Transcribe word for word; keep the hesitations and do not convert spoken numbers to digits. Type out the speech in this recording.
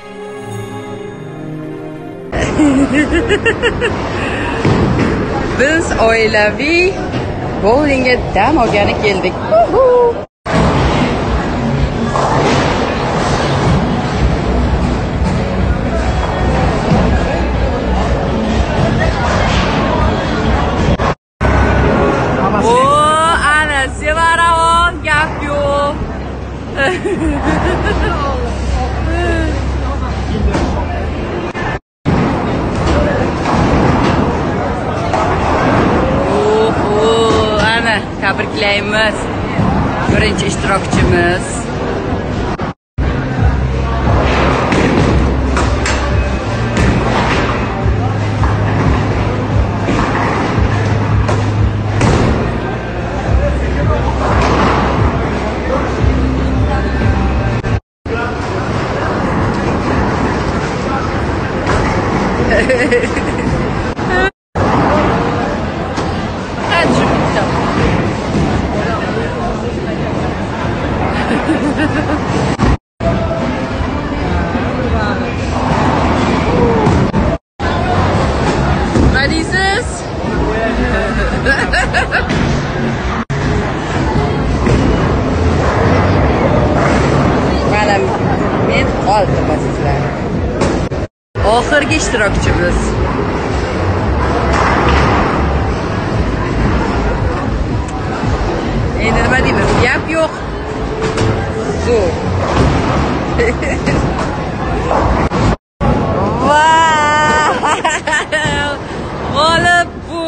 Biz oilaviy bowlingga dam olgani keldik. O, ana Sevaravon gap yo'q. Tabriklaymiz. Birinchi ishtirokchimiz. Mana men qoldim sizlar. Oxirgi ishtirokchimiz. Endi nima deymiz? Gap yo'q. Zo'r. G'olib bu.